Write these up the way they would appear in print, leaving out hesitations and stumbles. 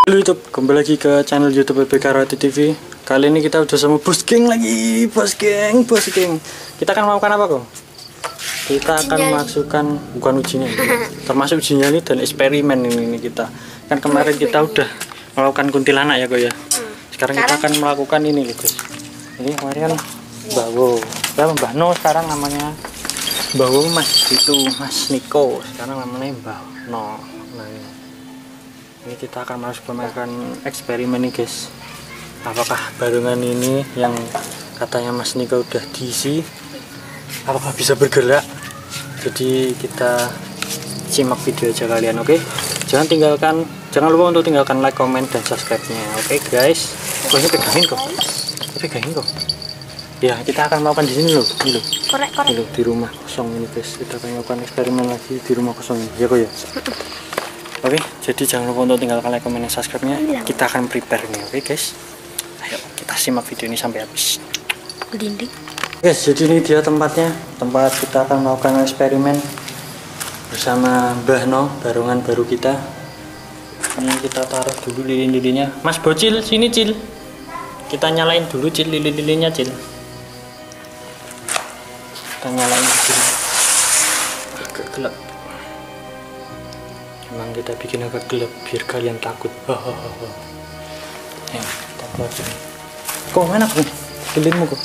Halo YouTube, kembali lagi ke channel YouTube BBK Roti TV. Kali ini kita udah sama Bos Geng lagi, Bos Geng. Kita akan melakukan apa kok? Kita akan masukkan bukan ujinya, termasuk uji nyali dan eksperimen ini kita. Kan kemarin kita udah melakukan kuntilanak ya kok ya. Sekarang kita akan melakukan ini loh guys. Ini kemarin kan Mbak Wo, ya Mbak No sekarang namanya Mbak Wo Mas itu Mas Niko. Sekarang namanya Mbak No. Nah ini kita akan melakukan eksperimen nih guys. Apakah barongan ini yang katanya Mas Niko udah diisi, apakah bisa bergerak? Jadi kita simak video aja kalian, oke? Jangan lupa untuk tinggalkan like, comment, dan subscribe-nya, oke guys? Oh ini pegangin kok. Ya kita akan melakukan di sini loh, ini loh. Korek. Ini loh, di rumah kosong ini guys. Kita akan melakukan eksperimen lagi di rumah kosong ini, ya kok ya? Oke, jadi jangan lupa untuk tinggalkan like, comment, dan subscribe-nya. Kita akan prepare nih, oke guys? Ayo kita simak video ini sampai habis. Dinding. Guys, jadi ini dia tempatnya. Tempat kita akan melakukan eksperimen bersama Mbah No, barongan baru kita. Ini kita taruh dulu lilin-lilinnya. Mas Bocil, sini Cil. Kita nyalain dulu Cil, lilin-lilinnya Cil. Kita nyalain di sini. Agak gelap. Emang kita bikin agak gelap biar kalian takut. Ya, kita buat ini. Kok mana kok? Lilinmu kok?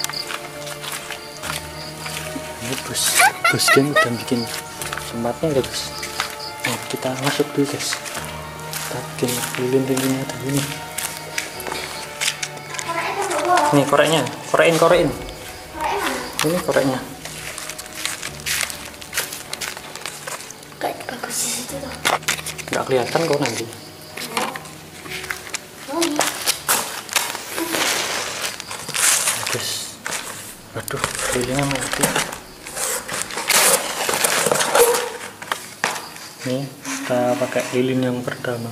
Ini bos Geng udah bikin tempatnya ya guys. Nah, kita masuk dulu guys. Kita bikin lilin-lilinnya tadi ini. Nih koreknya, korein. Ini koreknya. Kayak bagus di situ tuh. Nggak kelihatan kok nanti. Guys, aduh, lilinnya mati. Nih, kita pakai lilin yang pertama.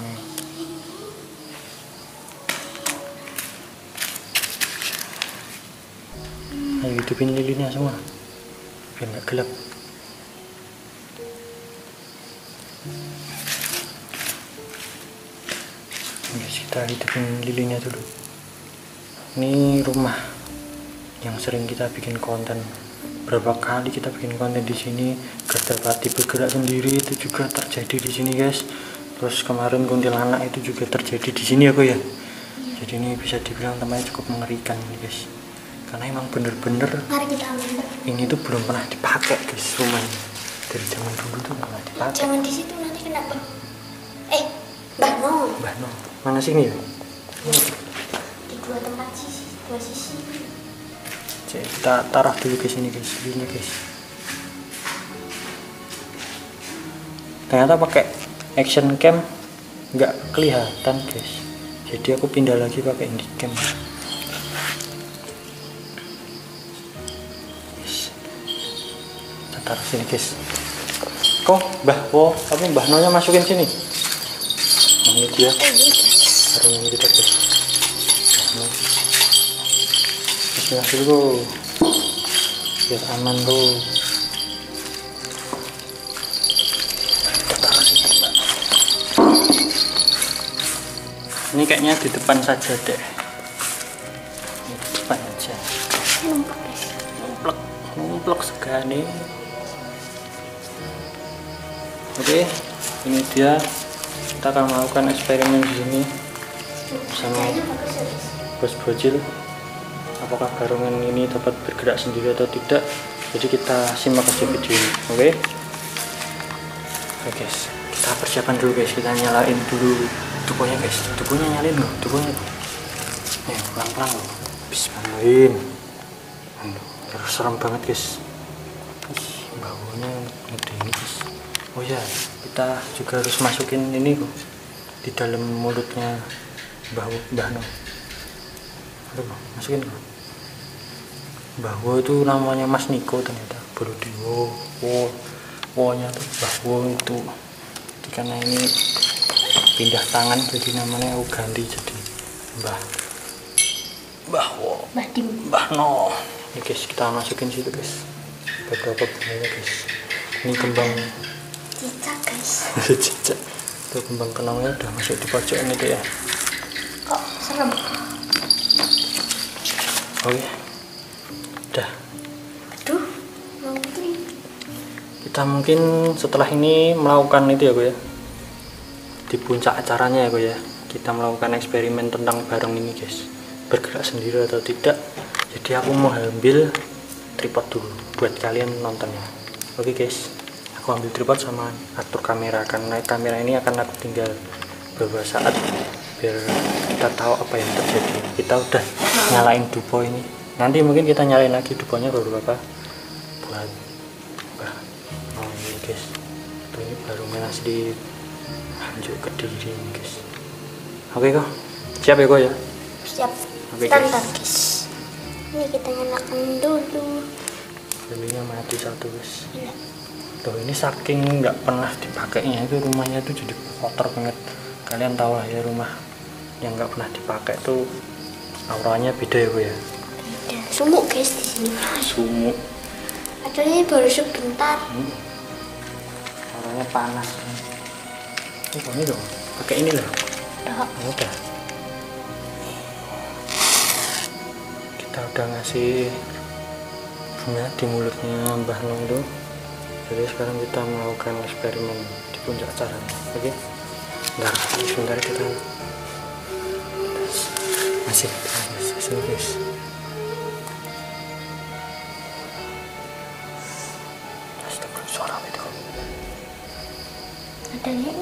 Ayo hidupin lilinnya semua, biar nggak gelap. Kita hidupin lilinnya dulu. Ini rumah yang sering kita bikin konten. Berapa kali kita bikin konten di sini, Gardapati bergerak sendiri itu juga terjadi di sini guys. Terus kemarin kuntilanak itu juga terjadi di sini ya kok ya. Jadi ini bisa dibilang tempatnya cukup mengerikan nih guys. Karena emang bener-bener ini tuh belum pernah dipakai guys rumahnya. Dari zaman dulu tuh nggak pernah dipakai. Jangan di situ nanti kenapa? Mbah No. Mana sini ya? Di dua tempat sisi, dua sisi. Kita taruh dulu ke sini guys, ini guys. Ternyata pakai action cam nggak kelihatan guys. Jadi aku pindah lagi pakai handycam. Kita taruh sini guys. Kok Mbah Wo, tapi Mbah No nya masukin sini. Nah, ini dia. Barongan kita guys. Bismillah dulu biar aman tuh. Ini kayaknya di depan saja deh. Di depan aja. Numplek segani. Oke, ini dia. Kita akan melakukan eksperimen di sini bersama Bos Bocil. Apakah barongan ini dapat bergerak sendiri atau tidak? Jadi kita simak aja video ini, oke? Oke guys, kita persiapan dulu guys. Kita nyalain dulu tubuhnya guys. Tubuhnya nyalain loh, tubuhnya. Pelan-pelan loh. Bismillahirrahmanirrahim. Terus serem banget guys. Baunya gede ini guys. Oh ya, kita juga harus masukin ini kok di dalam mulutnya Mbah No. Aduh, masukin kok. Mbah Wo itu namanya Mas Niko ternyata. Baru di Wo-nya tuh Mbah Wo itu. Jadi karena ini pindah tangan jadi namanya aku ganti jadi Mbah Wo. Mbah No. Ini guys, kita masukin situ guys. Beberapa bunganya guys. Ini kembang cicak guys. Cicak. Tuh kembang kenongnya udah masuk di pojok ini tuh ya. Kok serem? Oke. Udah. Aduh, mungkin. Kita mungkin setelah ini melakukan itu ya, Ko ya. Di puncak acaranya ya, Ko ya. Kita melakukan eksperimen tentang barang ini, guys. Bergerak sendiri atau tidak. Jadi aku mau ambil tripod dulu buat kalian nontonnya. Oke, guys. Aku ambil tripod sama atur kamera, karena kamera ini akan aku tinggal beberapa saat biar kita tahu apa yang terjadi. Kita udah nyalain dupo ini, nanti mungkin kita nyalain lagi duponya beberapa buat ini guys. Tuh ini baru melas di lanjut ke diri ini guys. Oke kok, siap ya kok ya? Siap. Oke, Bentar guys. Ini kita nyalakan dulu. Lilinnya mati satu guys. Iya. Tuh ini saking nggak pernah dipakainya itu rumahnya tuh jadi kotor banget. Kalian tahu lah ya, rumah yang nggak pernah dipakai tuh auranya beda ya, Bu ya. Beda. Sumuk guys di sini. Sumuk. Padahal ini baru sebentar. Auranya panas. Ini dong, pakai ini loh. Udah. Kita udah ngasih bunga di mulutnya Mbah Nong tuh. Jadi sekarang kita melakukan eksperimen di puncak acara. Oke? Bentar, sebentar kita masih guys. Astagfirullah, suara apa itu? Ada ini.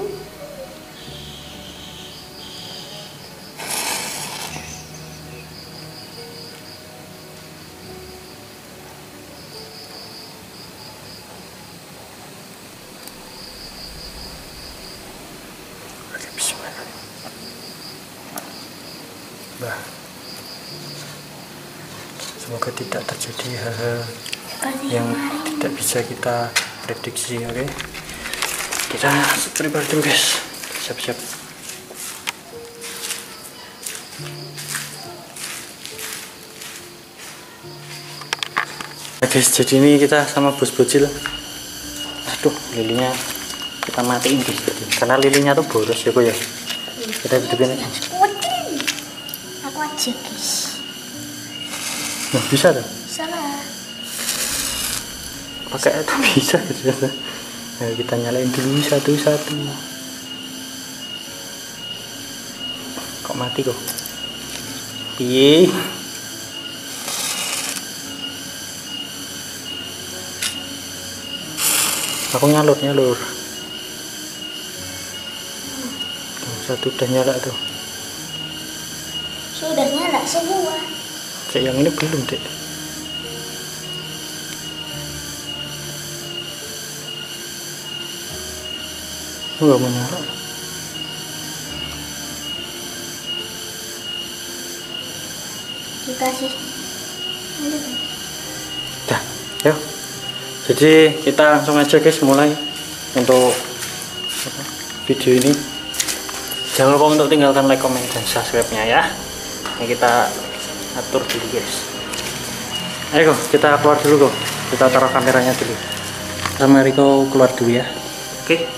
Bah, semoga tidak terjadi hal-hal yang tidak bisa kita prediksi. Oke, kita prepare dulu guys, siap-siap. Nah, guys, jadi ini kita sama Bos Bocil. Aduh, lilinnya kita matiin guys, karena lilinnya tuh boros ya, Ko ya. Kita hidupin aja. Aku aja guys. Nah, bisa tuh. Salah. Pakai itu bisa gitu. Nah, kita nyalain dulu satu-satu. Kok mati kok? Piye? Aku nyalur. Satu udah nyala tuh. Sudah nyala semua. Cek yang ini belum deh. Enggak mau nyala. Dikasih. Dah, yuk. Jadi kita langsung aja guys mulai untuk video ini. Jangan lupa untuk tinggalkan like, comment, dan subscribe-nya ya. Ini kita atur dulu guys. Ayo kita keluar dulu kok. Kita taruh kameranya dulu. Sama Riko keluar dulu ya. Oke.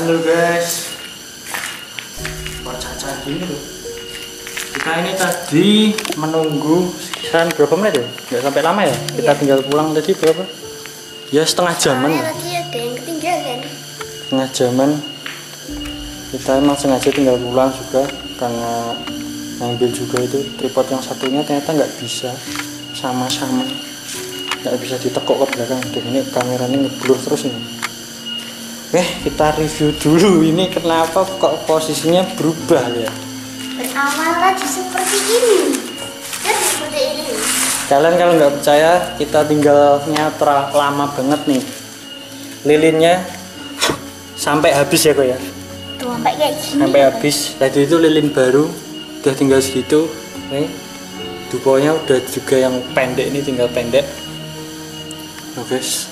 dulu guys. Buat caca gini loh. Kita ini tadi menunggu sekitar berapa menit ya? Nggak sampai lama ya? Kita tinggal pulang tadi berapa? Ya setengah jaman. Tadi ada yang ketinggalan. Setengah jaman. Kita emang sengaja tinggal pulang juga karena ngambil juga itu tripod yang satunya ternyata nggak bisa sama-sama, nggak bisa ditekuk ke belakang. Dan ini kameranya ngeblur terus ini. Oke, kita review dulu ini kenapa kok posisinya berubah ya. Berawal tadi seperti ini. Dan seperti ini. Kalian kalau nggak percaya, kita tinggal nyatra lama banget nih. Lilinnya sampai habis ya kok ya. Tuh sampai kayak gini. Sampai habis. Tadi itu lilin baru, udah tinggal segitu. Nih, duponya udah juga yang pendek ini tinggal pendek. Oh guys.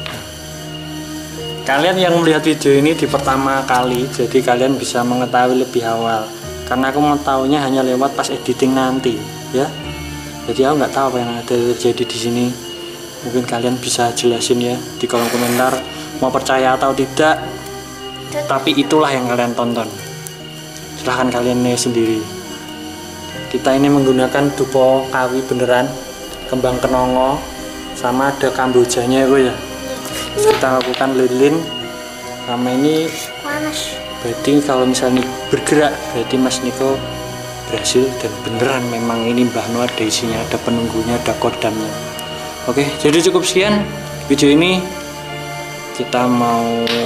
Kalian yang melihat video ini di pertama kali, jadi kalian bisa mengetahui lebih awal. Karena aku mengetahuinya hanya lewat pas editing nanti, ya. Jadi aku nggak tahu apa yang ada terjadi di sini. Mungkin kalian bisa jelasin ya di kolom komentar, mau percaya atau tidak. Tapi itulah yang kalian tonton. Silahkan kalian nilai sendiri. Kita ini menggunakan dupo kawi beneran, kembang kenongo, sama ada kambojanya ya. Kita lakukan lilin sama ini. Panas. Berarti kalau misalnya bergerak, berarti Mas Niko berhasil dan beneran memang ini Mbah No ada isinya, ada penunggunya, ada kodamnya. Oke, jadi cukup sekian video ini. Kita mau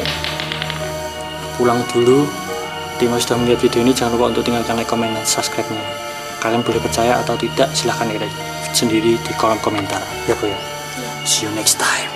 pulang dulu. Tim sudah melihat video ini, jangan lupa untuk tinggalkan like, komen, dan subscribe-nya. Kalian boleh percaya atau tidak, silahkan lihat sendiri di kolom komentar. Ya Bu ya. See you next time.